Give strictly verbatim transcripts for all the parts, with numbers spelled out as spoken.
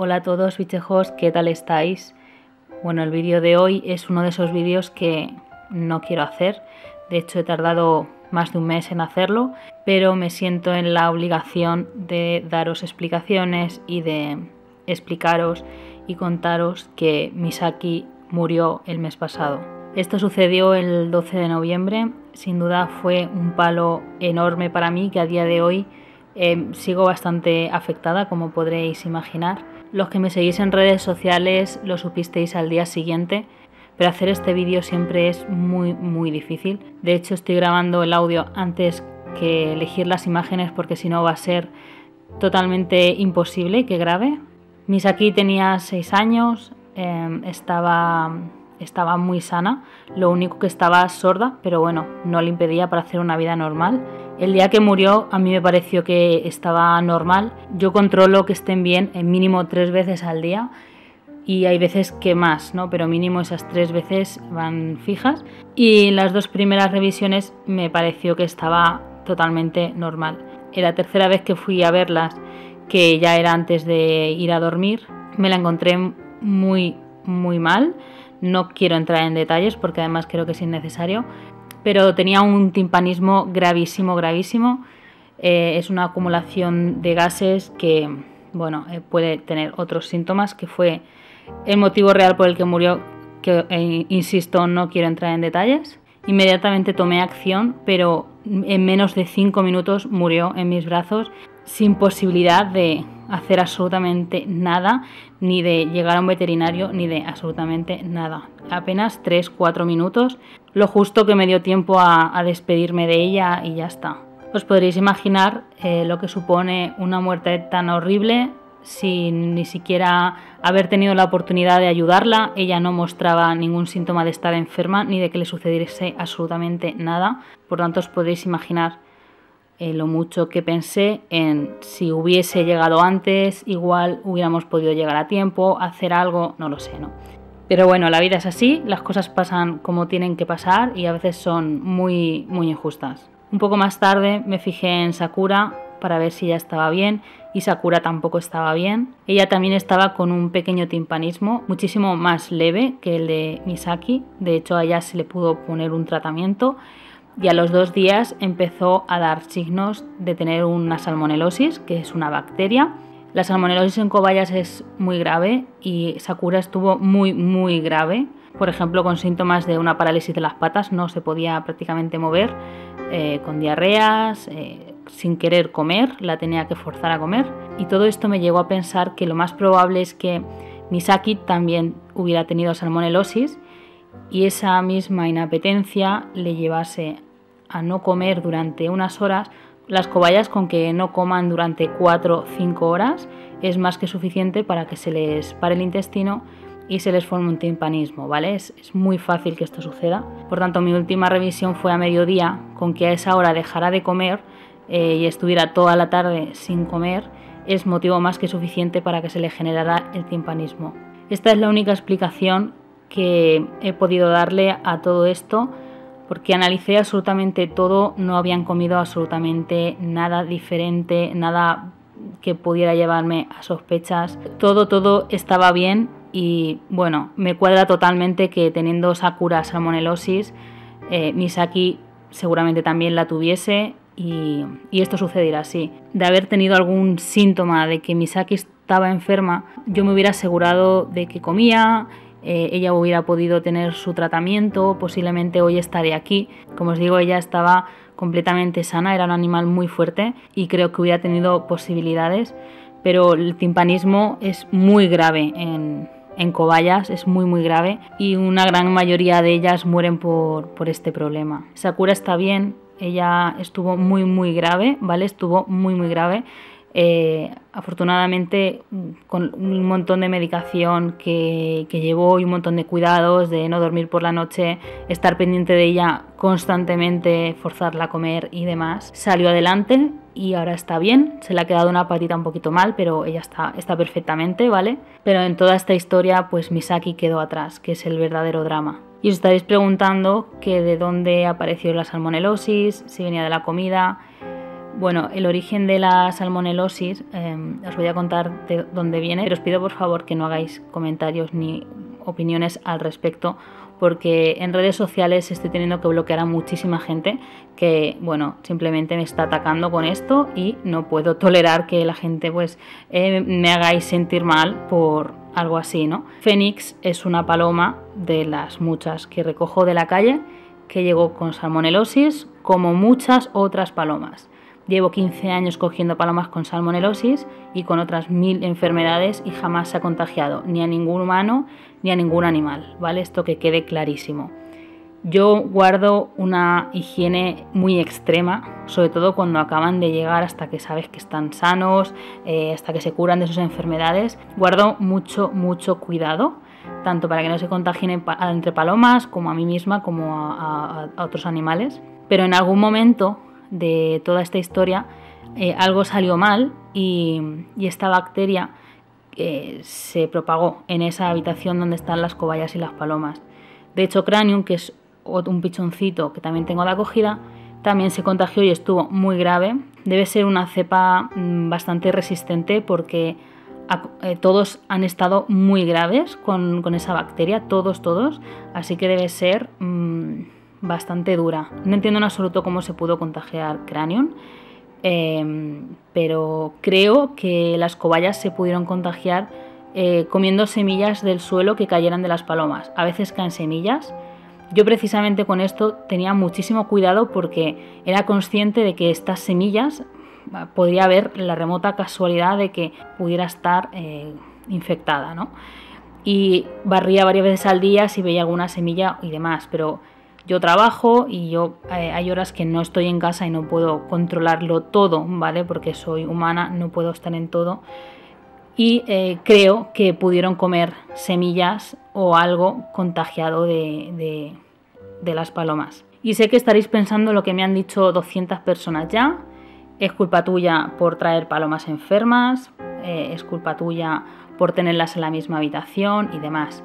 Hola a todos bichejos, ¿qué tal estáis? Bueno, el vídeo de hoy es uno de esos vídeos que no quiero hacer. De hecho he tardado más de un mes en hacerlo, pero me siento en la obligación de daros explicaciones y de explicaros y contaros que Misaki murió el mes pasado. Esto sucedió el doce de noviembre, sin duda fue un palo enorme para mí que a día de hoy eh, sigo bastante afectada, como podréis imaginar. Los que me seguís en redes sociales lo supisteis al día siguiente, pero hacer este vídeo siempre es muy muy difícil. De hecho estoy grabando el audio antes que elegir las imágenes porque si no va a ser totalmente imposible que grabe. Misaki tenía seis años, eh, estaba... Estaba muy sana, lo único que estaba sorda, pero bueno, no le impedía para hacer una vida normal. El día que murió a mí me pareció que estaba normal. Yo controlo que estén bien en mínimo tres veces al día y hay veces que más, ¿no? Pero mínimo esas tres veces van fijas. Y las dos primeras revisiones me pareció que estaba totalmente normal. En la tercera vez que fui a verlas, que ya era antes de ir a dormir, me la encontré muy, muy mal. No quiero entrar en detalles porque además creo que es innecesario, pero tenía un timpanismo gravísimo, gravísimo. Eh, es una acumulación de gases que, bueno, eh, puede tener otros síntomas, que fue el motivo real por el que murió, que, eh, insisto, no quiero entrar en detalles. Inmediatamente tomé acción, pero en menos de cinco minutos murió en mis brazos, sin posibilidad de hacer absolutamente nada, ni de llegar a un veterinario, ni de absolutamente nada. Apenas tres cuatro minutos, lo justo que me dio tiempo a, a despedirme de ella y ya está. Os podréis imaginar eh, lo que supone una muerte tan horrible sin ni siquiera haber tenido la oportunidad de ayudarla. Ella no mostraba ningún síntoma de estar enferma ni de que le sucediese absolutamente nada. Por tanto, os podréis imaginar Eh, lo mucho que pensé en si hubiese llegado antes, igual hubiéramos podido llegar a tiempo, hacer algo, no lo sé, ¿no? Pero bueno, la vida es así, las cosas pasan como tienen que pasar y a veces son muy, muy injustas. Un poco más tarde me fijé en Sakura para ver si ella estaba bien y Sakura tampoco estaba bien. Ella también estaba con un pequeño timpanismo, muchísimo más leve que el de Misaki. De hecho, a ella se le pudo poner un tratamiento y a los dos días empezó a dar signos de tener una salmonelosis, que es una bacteria. La salmonelosis en cobayas es muy grave y Sakura estuvo muy muy grave, por ejemplo con síntomas de una parálisis de las patas, no se podía prácticamente mover, eh, con diarreas, eh, sin querer comer, la tenía que forzar a comer. Y todo esto me llevó a pensar que lo más probable es que Misaki también hubiera tenido salmonelosis y esa misma inapetencia le llevase a no comer durante unas horas. Las cobayas, con que no coman durante cuatro o cinco horas, es más que suficiente para que se les pare el intestino y se les forme un timpanismo, ¿vale? Es, es muy fácil que esto suceda. Por tanto, mi última revisión fue a mediodía, con que a esa hora dejara de comer eh, y estuviera toda la tarde sin comer, es motivo más que suficiente para que se le generara el timpanismo. Esta es la única explicación que he podido darle a todo esto, porque analicé absolutamente todo, no habían comido absolutamente nada diferente, nada que pudiera llevarme a sospechas. Todo, todo estaba bien y bueno, me cuadra totalmente que teniendo Sakura salmonelosis, eh, Misaki seguramente también la tuviese y, y esto sucediera así. De haber tenido algún síntoma de que Misaki estaba enferma, yo me hubiera asegurado de que comía, Eh, ella hubiera podido tener su tratamiento, posiblemente hoy estaría aquí. Como os digo, ella estaba completamente sana, era un animal muy fuerte y creo que hubiera tenido posibilidades, pero el timpanismo es muy grave en, en cobayas, es muy muy grave y una gran mayoría de ellas mueren por, por este problema. Sakura está bien, ella estuvo muy muy grave, ¿vale? Estuvo muy muy grave. Eh, afortunadamente con un montón de medicación que, que llevó y un montón de cuidados de no dormir por la noche, estar pendiente de ella constantemente, forzarla a comer y demás, salió adelante y ahora está bien. Se le ha quedado una patita un poquito mal, pero ella está, está perfectamente, ¿vale? Pero en toda esta historia pues Misaki quedó atrás, que es el verdadero drama. Y os estaréis preguntando que de dónde apareció la salmonelosis, si venía de la comida. Bueno, el origen de la salmonelosis eh, os voy a contar de dónde viene, pero os pido por favor que no hagáis comentarios ni opiniones al respecto, porque en redes sociales estoy teniendo que bloquear a muchísima gente que, bueno, simplemente me está atacando con esto y no puedo tolerar que la gente pues eh, me hagáis sentir mal por algo así, ¿no? Fénix es una paloma de las muchas que recojo de la calle que llegó con salmonelosis, como muchas otras palomas. Llevo quince años cogiendo palomas con salmonelosis y con otras mil enfermedades y jamás se ha contagiado ni a ningún humano ni a ningún animal, ¿vale? Esto que quede clarísimo. Yo guardo una higiene muy extrema, sobre todo cuando acaban de llegar, hasta que sabes que están sanos, eh, hasta que se curan de sus enfermedades. Guardo mucho, mucho cuidado, tanto para que no se contagien entre palomas, como a mí misma, como a, a, a otros animales. Pero en algún momento de toda esta historia eh, algo salió mal y, y esta bacteria eh, se propagó en esa habitación donde están las cobayas y las palomas. De hecho, Cranium, que es un pichoncito que también tengo de acogida, también se contagió y estuvo muy grave. Debe ser una cepa mmm, bastante resistente, porque a, eh, todos han estado muy graves con, con esa bacteria, todos, todos, así que debe ser mmm, bastante dura. No entiendo en absoluto cómo se pudo contagiar Cranium, eh, pero creo que las cobayas se pudieron contagiar eh, comiendo semillas del suelo que cayeran de las palomas. A veces caen semillas. Yo precisamente con esto tenía muchísimo cuidado, porque era consciente de que estas semillas podría haber la remota casualidad de que pudiera estar eh, infectada, ¿no? Y barría varias veces al día si veía alguna semilla y demás, pero yo trabajo y yo eh, hay horas que no estoy en casa y no puedo controlarlo todo, ¿vale? Porque soy humana, no puedo estar en todo. Y eh, creo que pudieron comer semillas o algo contagiado de, de, de las palomas. Y sé que estaréis pensando lo que me han dicho doscientas personas ya. Es culpa tuya por traer palomas enfermas, eh, es culpa tuya por tenerlas en la misma habitación y demás.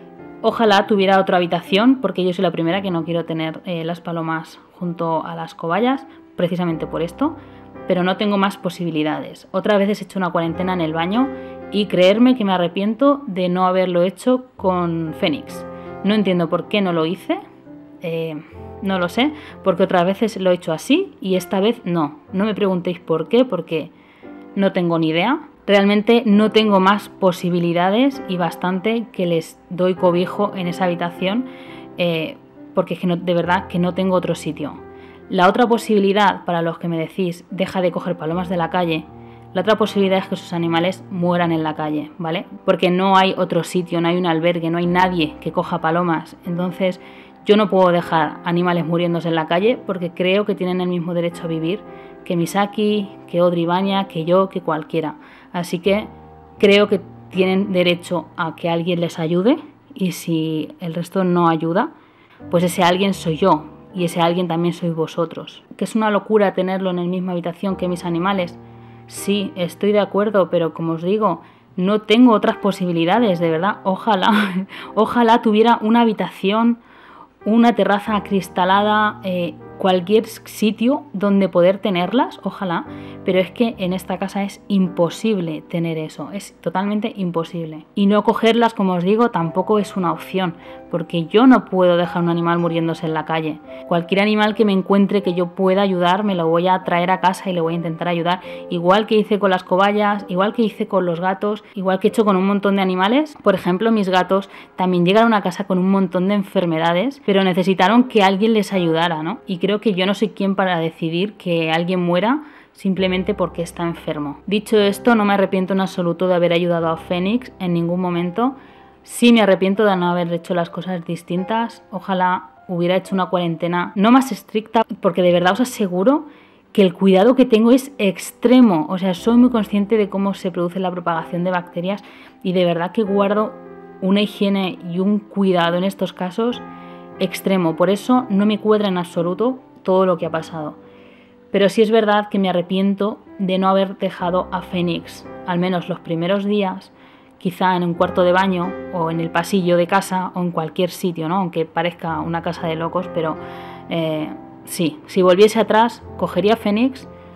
Ojalá tuviera otra habitación, porque yo soy la primera que no quiero tener eh, las palomas junto a las cobayas, precisamente por esto. Pero no tengo más posibilidades. Otras veces he hecho una cuarentena en el baño y creerme que me arrepiento de no haberlo hecho con Fénix. No entiendo por qué no lo hice, eh, no lo sé, porque otras veces lo he hecho así y esta vez no. No me preguntéis por qué, porque no tengo ni idea. Realmente no tengo más posibilidades y bastante que les doy cobijo en esa habitación, eh, porque es que no, de verdad que no tengo otro sitio. La otra posibilidad, para los que me decís, deja de coger palomas de la calle, la otra posibilidad es que sus animales mueran en la calle, ¿vale? Porque no hay otro sitio, no hay un albergue, no hay nadie que coja palomas. Entonces, yo no puedo dejar animales muriéndose en la calle, porque creo que tienen el mismo derecho a vivir que Misaki, que Audrey Baña, que yo, que cualquiera. Así que creo que tienen derecho a que alguien les ayude, y si el resto no ayuda, pues ese alguien soy yo. Y ese alguien también sois vosotros. ¿Que es una locura tenerlo en la misma habitación que mis animales? Sí, estoy de acuerdo, pero como os digo, no tengo otras posibilidades, de verdad. Ojalá, ojalá tuviera una habitación, una terraza acristalada, eh, cualquier sitio donde poder tenerlas, ojalá. Pero es que en esta casa es imposible tener eso, es totalmente imposible. Y no cogerlas, como os digo, tampoco es una opción, porque yo no puedo dejar un animal muriéndose en la calle. Cualquier animal que me encuentre que yo pueda ayudar, me lo voy a traer a casa y le voy a intentar ayudar, igual que hice con las cobayas, igual que hice con los gatos, igual que he hecho con un montón de animales. Por ejemplo, mis gatos también llegaron a casa con un montón de enfermedades, pero necesitaron que alguien les ayudara, ¿no? Y creo que yo no soy quien para decidir que alguien muera simplemente porque está enfermo. Dicho esto, no me arrepiento en absoluto de haber ayudado a Fénix en ningún momento. Sí me arrepiento de no haber hecho las cosas distintas. Ojalá hubiera hecho una cuarentena no más estricta, porque de verdad os aseguro que el cuidado que tengo es extremo. O sea, soy muy consciente de cómo se produce la propagación de bacterias y de verdad que guardo una higiene y un cuidado en estos casos extremo. Por eso no me cuadra en absoluto todo lo que ha pasado. Pero sí es verdad que me arrepiento de no haber dejado a Fénix, al menos los primeros días, quizá en un cuarto de baño o en el pasillo de casa o en cualquier sitio, ¿no? Aunque parezca una casa de locos, pero eh, sí, si volviese atrás, cogería a Fénix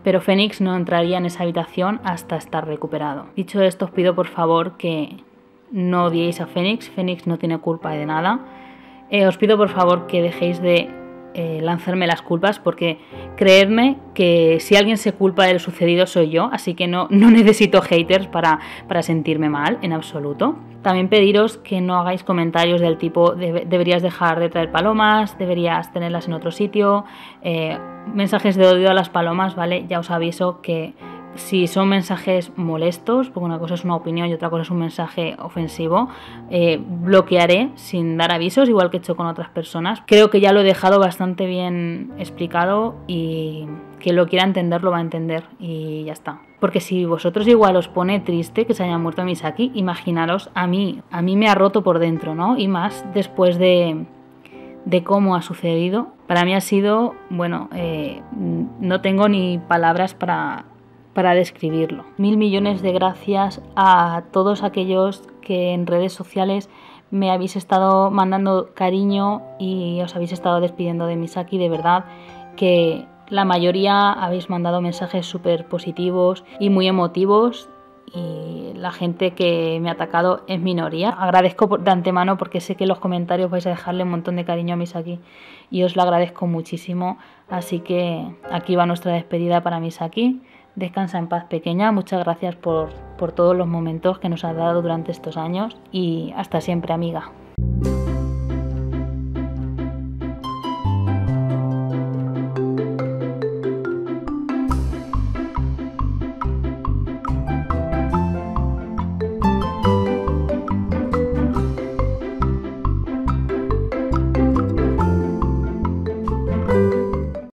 pero Fénix no entraría en esa habitación hasta estar recuperado. Dicho esto, os pido por favor que no odiéis a Fénix. Fénix no tiene culpa de nada. Eh, os pido por favor que dejéis de eh, lanzarme las culpas, porque creedme que si alguien se culpa de lo sucedido soy yo, así que no, no necesito haters para, para sentirme mal en absoluto. También pediros que no hagáis comentarios del tipo de, deberías dejar de traer palomas, deberías tenerlas en otro sitio, eh, mensajes de odio a las palomas, ¿vale? Ya os aviso que si son mensajes molestos, porque una cosa es una opinión y otra cosa es un mensaje ofensivo, eh, bloquearé sin dar avisos, igual que he hecho con otras personas. Creo que ya lo he dejado bastante bien explicado y quien lo quiera entender lo va a entender y ya está. Porque si vosotros igual os pone triste que se haya muerto Misaki, imaginaros a mí, a mí me ha roto por dentro, ¿no? Y más después de, de cómo ha sucedido. Para mí ha sido, bueno, eh, no tengo ni palabras para... para describirlo. Mil millones de gracias a todos aquellos que en redes sociales me habéis estado mandando cariño y os habéis estado despidiendo de Misaki. De verdad que la mayoría habéis mandado mensajes súper positivos y muy emotivos, y la gente que me ha atacado es minoría. Agradezco de antemano porque sé que en los comentarios vais a dejarle un montón de cariño a Misaki y os lo agradezco muchísimo. Así que aquí va nuestra despedida para Misaki. Descansa en paz, pequeña. Muchas gracias por, por todos los momentos que nos has dado durante estos años y hasta siempre, amiga.